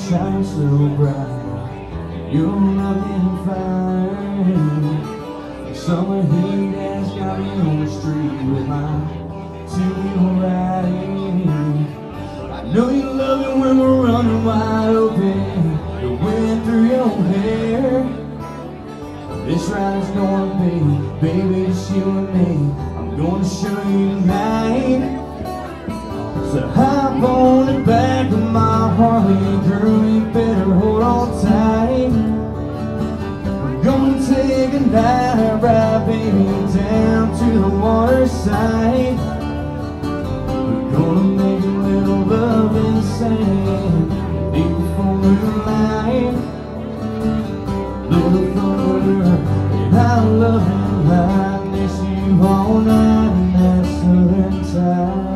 shine so bright. You're looking fine. Summer heat has got me on the street with my two-wheel riding. I know you love it when we're running wide open, the wind through your hair. This ride is gonna be, baby, just you and me. I'm gonna show you tonight. So hop on the back of my Harley, girl, you better hold on tight. We're gonna take a night ride, baby, down to the waterside. We're gonna make a little love in the sand, deep before moonlight. Little thunder, and I love it. I miss you all night in that southern tide.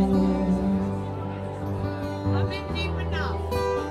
I'm in deep enough.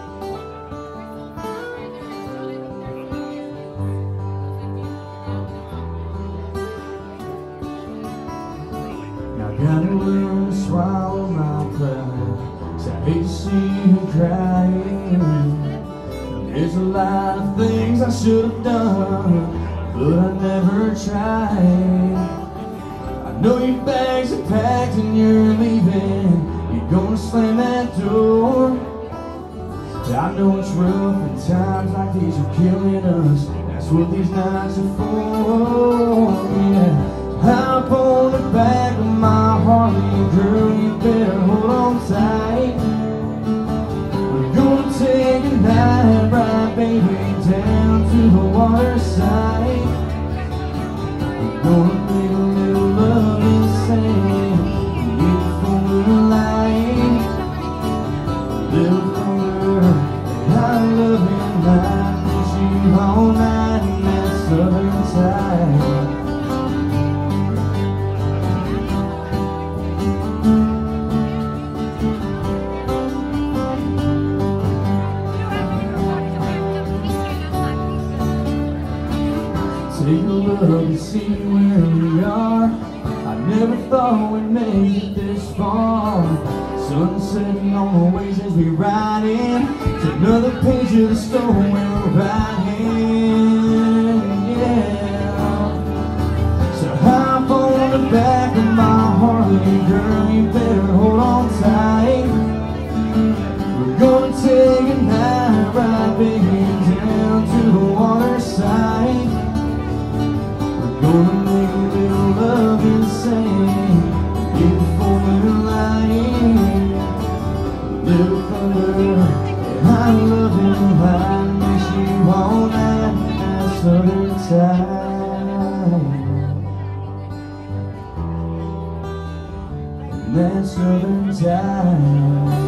Now gotta learn to swallow my pride, 'cause I hate to see you crying. There's a lot of things I should have done, but I never tried. I know your bags are packed and you're leaving. You're gonna slam that door. I know it's rough and times like these are killing us. That's what these nights are for, yeah. Hop on the back of my Harley, girl, you better hold on tight. We're gonna take a night ride, baby, down to the waterside. We're gonna make a little love in the sand, beautiful moonlight. Little thunder, and I love you like miss you all night in that southern tide. Take a look and see where we are. I never thought we'd make it this far. Sun setting on the waves as we ride in. It's another page of the story we're writing, yeah. So hop on the back of my Harley, girl, you better hold on tight. We're gonna take a night ride, baby, down to the waterside. Gonna make a little love in the sand, beautiful moonlight. Little thunder, and I love you, I miss you all night in that southern tide. That southern tide.